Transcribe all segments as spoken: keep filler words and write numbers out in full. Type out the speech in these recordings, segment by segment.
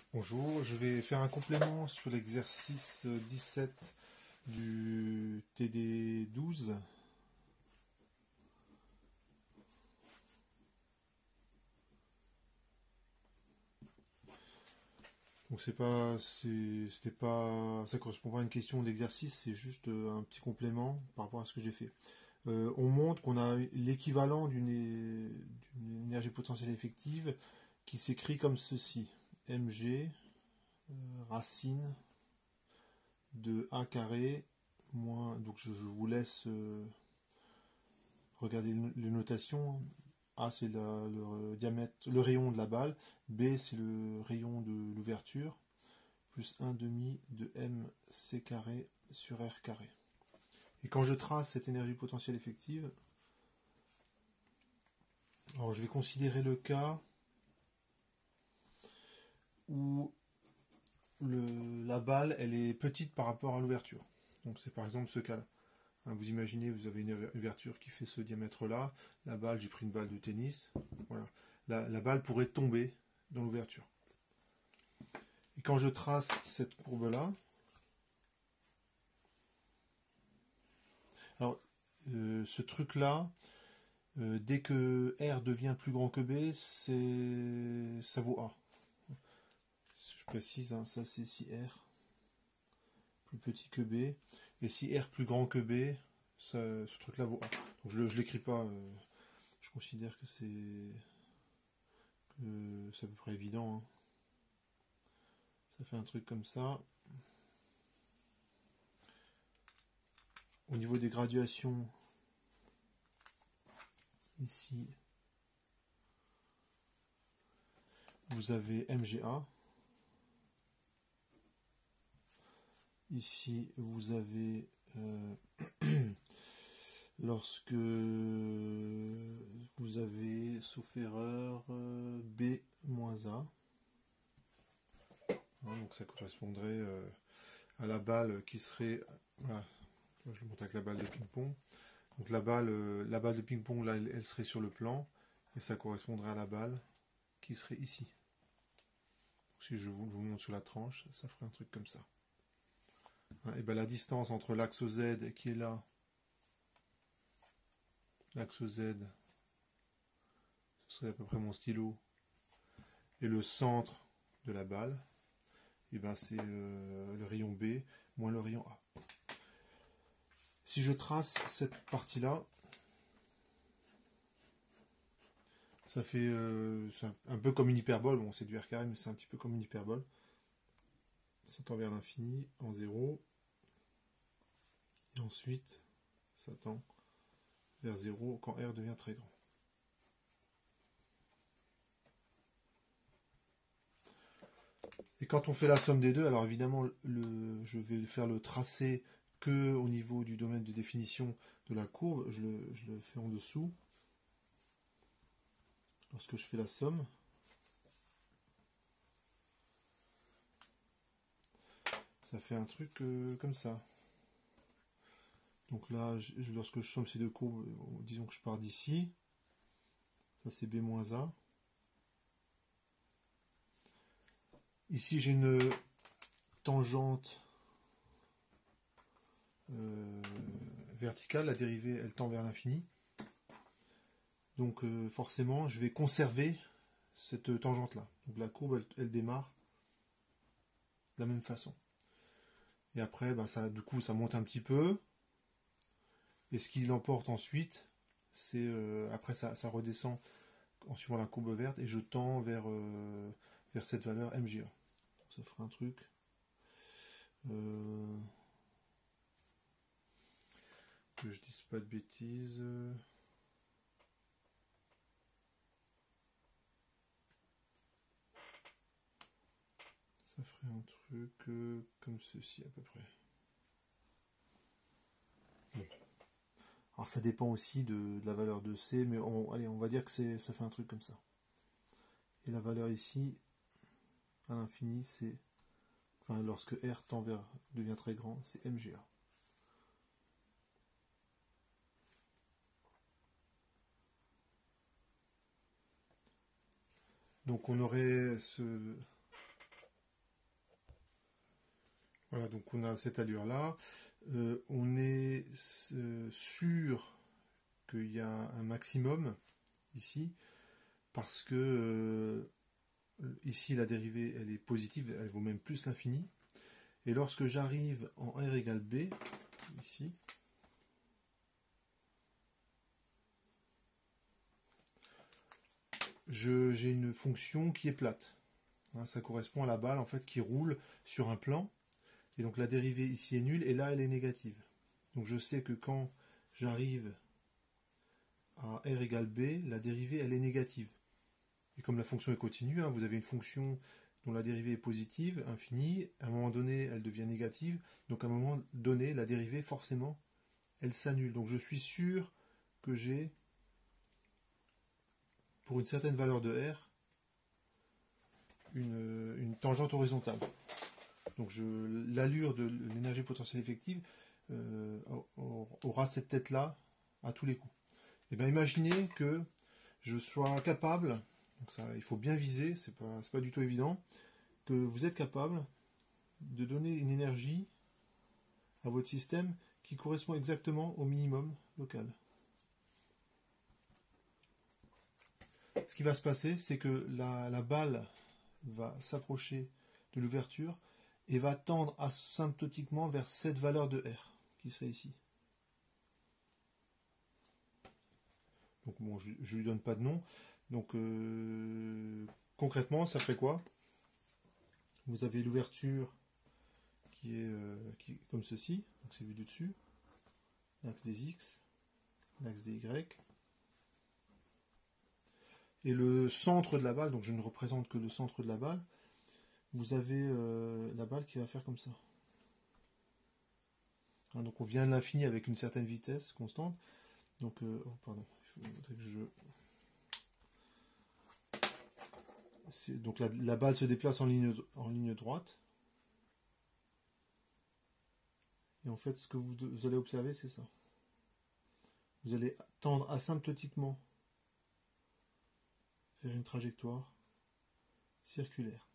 Bonjour, je vais faire un complément sur l'exercice dix-sept du T D douze. Donc c'est pas, c'est- c'était pas, ça correspond pas à une question d'exercice, c'est juste euh, un petit complément par rapport à ce que j'ai fait. Euh, on montre qu'on a l'équivalent d'une é- d'une énergie potentielle effective qui s'écrit comme ceci: mg euh, racine de a carré moins. Donc je, je vous laisse euh, regarder les notations. A, c'est la- le diamètre, le rayon de la balle. B, c'est le rayon de l'ouverture. Plus un demi de mc carré sur r carré. Et quand je trace cette énergie potentielle effective, alors je vais considérer le cas où le, la balle elle est petite par rapport à l'ouverture. Donc c'est par exemple ce cas-là. Hein, vous imaginez, vous avez une ouverture qui fait ce diamètre-là. La balle, j'ai pris une balle de tennis. Voilà. La, la balle pourrait tomber dans l'ouverture. Et quand je trace cette courbe-là, alors euh, ce truc-là, euh, dès que R devient plus grand que B, c'est ça vaut A. Je précise, hein, ça c'est si R plus petit que B. Et si R plus grand que B, ça, ce truc-là vaut A. Donc je ne l'écris pas. Euh, je considère que c'est que c'est à peu près évident. Hein. Ça fait un truc comme ça. Au niveau des graduations, ici, vous avez M G A. Ici, vous avez euh, lorsque vous avez, sauf erreur, euh, B moins A. Hein, donc ça correspondrait euh, à la balle qui serait... Voilà, je le montre avec la balle de ping-pong. Donc la balle, euh, la balle de ping-pong, là, elle, elle serait sur le plan, et ça correspondrait à la balle qui serait ici. Donc, si je vous, vous montre sur la tranche, ça ferait un truc comme ça. Hein, et ben la distance entre l'axe Z qui est là, l'axe Z, ce serait à peu près mon stylo, et le centre de la balle, et ben c'est euh, le rayon B moins le rayon A. Si je trace cette partie-là, ça fait euh, un, un peu comme une hyperbole. Bon, c'est du R carré, mais c'est un petit peu comme une hyperbole. Ça tend vers l'infini en zéro. Et ensuite, ça tend vers zéro quand R devient très grand. Et quand on fait la somme des deux, alors évidemment, le, je vais faire le tracé que au niveau du domaine de définition de la courbe. Je le, je le fais en dessous. Lorsque je fais la somme, ça fait un truc euh, comme ça. Donc là, je, lorsque je somme ces deux courbes, disons que je pars d'ici. Ça c'est B moins A. Ici j'ai une tangente euh, verticale, la dérivée elle tend vers l'infini. Donc euh, forcément je vais conserver cette tangente là. Donc la courbe elle, elle démarre de la même façon. Et après bah, ça, du coup ça monte un petit peu. Et ce qui l'emporte ensuite, c'est euh, après ça, ça redescend en suivant la courbe verte et je tends vers, euh, vers cette valeur M G A. Donc ça fera un truc. Euh, que je dise pas de bêtises. Ça ferait un truc euh, comme ceci à peu près. Bon. Alors ça dépend aussi de, de la valeur de C, mais on, allez, on va dire que c'est, ça fait un truc comme ça. Et la valeur ici, à l'infini, c'est, enfin lorsque R tend vers devient très grand, c'est M G A. Donc on aurait ce, Voilà, donc on a cette allure-là. Euh, on est euh, sûr qu'il y a un maximum ici, parce que euh, ici la dérivée elle est positive, elle vaut même plus l'infini. Et lorsque j'arrive en R égale B, ici, j'ai une fonction qui est plate. Hein, ça correspond à la balle en fait qui roule sur un plan. Et donc la dérivée ici est nulle et là elle est négative. Donc je sais que quand j'arrive à R égale B, la dérivée elle est négative. Et comme la fonction est continue, hein, vous avez une fonction dont la dérivée est positive, infinie, à un moment donné elle devient négative, donc à un moment donné la dérivée forcément elle s'annule. Donc je suis sûr que j'ai, pour une certaine valeur de R, une, une tangente horizontale. Donc l'allure de l'énergie potentielle effective euh, aura cette tête-là à tous les coups. Et bien imaginez que je sois capable, donc ça il faut bien viser, c'est pas, c'est pas du tout évident, que vous êtes capable de donner une énergie à votre système qui correspond exactement au minimum local. Ce qui va se passer, c'est que la, la balle va s'approcher de l'ouverture et va tendre asymptotiquement vers cette valeur de R, qui serait ici. Donc bon, je ne lui donne pas de nom. Donc euh, concrètement, ça fait quoi? Vous avez l'ouverture qui est euh, qui, comme ceci, donc c'est vu du dessus, l'axe des X, l'axe des Y. Et le centre de la balle, donc je ne représente que le centre de la balle, vous avez euh, la balle qui va faire comme ça. Hein, donc on vient de l'infini avec une certaine vitesse constante. Donc, euh, oh, pardon, il faudrait que je... Donc la, la balle se déplace en ligne, en ligne droite. Et en fait, ce que vous, vous allez observer, c'est ça. Vous allez tendre asymptotiquement vers une trajectoire circulaire.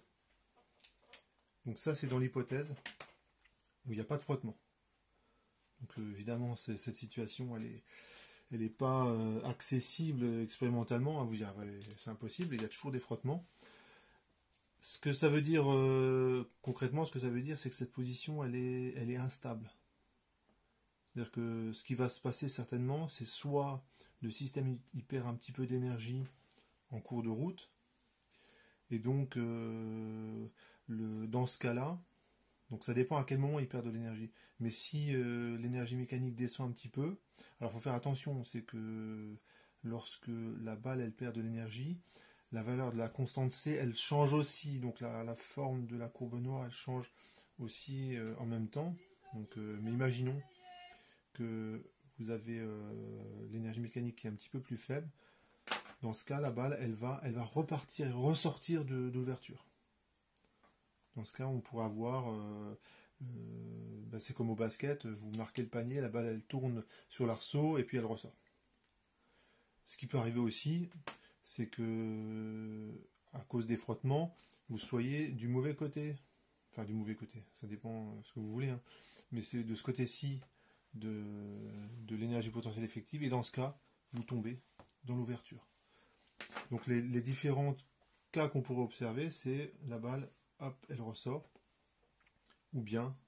Donc ça, c'est dans l'hypothèse où il n'y a pas de frottement. Donc euh, évidemment, cette situation, elle est, elle n'est pas euh, accessible expérimentalement. Hein, vous direz, ouais, c'est impossible, il y a toujours des frottements. Ce que ça veut dire euh, concrètement, ce que ça veut dire, c'est que cette position, elle est, elle est instable. C'est-à-dire que ce qui va se passer certainement, c'est soit le système il perd un petit peu d'énergie en cours de route, et donc euh, le, dans ce cas-là, donc ça dépend à quel moment il perd de l'énergie. Mais si euh, l'énergie mécanique descend un petit peu, alors il faut faire attention, c'est que lorsque la balle elle perd de l'énergie, la valeur de la constante C elle change aussi, donc la, la forme de la courbe noire elle change aussi euh, en même temps. Donc, euh, mais imaginons que vous avez euh, l'énergie mécanique qui est un petit peu plus faible. Dans ce cas, la balle elle va, elle va repartir et ressortir de, de l'ouverture. Dans ce cas, on pourrait avoir, euh, euh, ben c'est comme au basket, vous marquez le panier, la balle elle tourne sur l'arceau et puis elle ressort. Ce qui peut arriver aussi, c'est que à cause des frottements, vous soyez du mauvais côté, enfin du mauvais côté, ça dépend de ce que vous voulez, hein. Mais c'est de ce côté-ci de, de l'énergie potentielle effective, et dans ce cas, vous tombez dans l'ouverture. Donc les, les différents cas qu'on pourrait observer, c'est la balle, hop, elle ressort, ou bien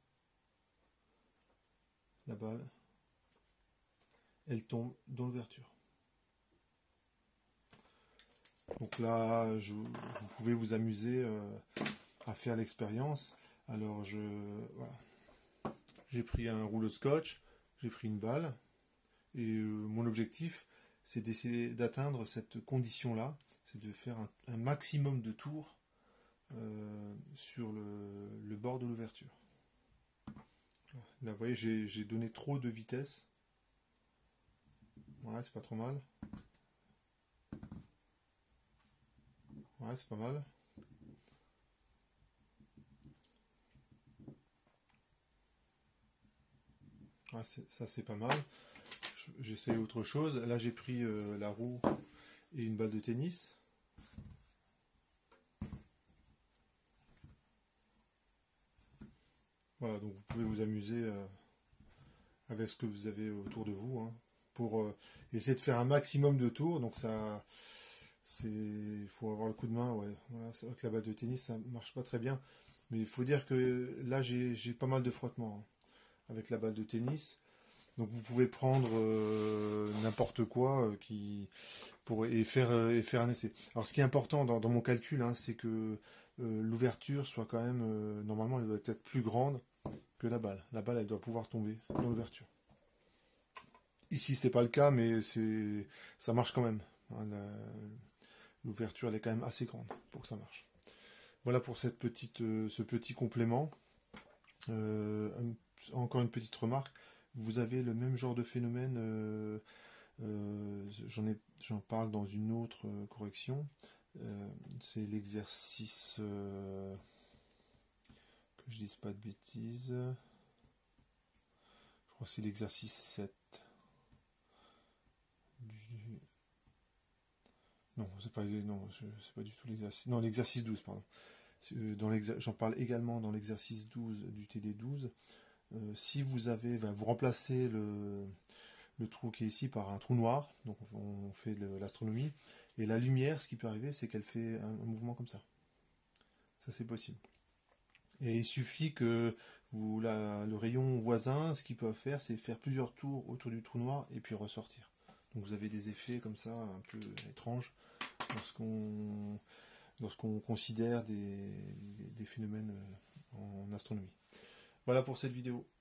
la balle, elle tombe dans l'ouverture. Donc là, je, vous pouvez vous amuser euh, à faire l'expérience. Alors je, voilà, j'ai pris un rouleau scotch, j'ai pris une balle, et euh, mon objectif, c'est d'essayer d'atteindre cette condition-là, c'est de faire un, un maximum de tours euh, sur le, le bord de l'ouverture. Là, vous voyez, j'ai donné trop de vitesse. Voilà, c'est pas trop mal. Ouais, c'est pas mal. Ouais, ça, c'est pas mal. J'essaie autre chose. Là, j'ai pris euh, la roue et une balle de tennis. Voilà, donc vous pouvez vous amuser euh, avec ce que vous avez autour de vous, hein, pour euh, essayer de faire un maximum de tours. Donc ça, c'est, il faut avoir le coup de main, ouais. Voilà, c'est vrai que la balle de tennis, ça marche pas très bien. Mais il faut dire que là, j'ai j'ai pas mal de frottements, hein, avec la balle de tennis. Donc vous pouvez prendre euh, n'importe quoi euh, qui pour et faire euh, et faire un essai. Alors ce qui est important dans, dans mon calcul, hein, c'est que euh, l'ouverture soit quand même euh, normalement elle doit être plus grande que la balle. La balle elle doit pouvoir tomber dans l'ouverture. Ici c'est pas le cas, mais c'est ça marche quand même, hein. La- L'ouverture elle est quand même assez grande pour que ça marche. Voilà pour cette petite euh, ce petit complément. Euh, un- encore une petite remarque. Vous avez le même genre de phénomène. euh, Euh, j'en ai, j'en parle dans une autre euh, correction. Euh, c'est l'exercice. Euh, que je dise pas de bêtises. Je crois que c'est l'exercice sept. Du... Non, c'est pas, non, c'est pas du tout l'exercice. Non, l'exercice douze, pardon. Euh, Dans j'en parle également dans l'exercice douze du T D douze. Euh, si vous avez, ben, vous remplacez le, le trou qui est ici par un trou noir, donc on fait l'astronomie, et la lumière, ce qui peut arriver, c'est qu'elle fait un, un mouvement comme ça. Ça, c'est possible. Et il suffit que vous, la, le rayon voisin, ce qu'il peut faire, c'est faire plusieurs tours autour du trou noir et puis ressortir. Donc vous avez des effets comme ça, un peu étranges, lorsqu'on lorsqu'on considère des, des, des phénomènes en astronomie. Voilà pour cette vidéo.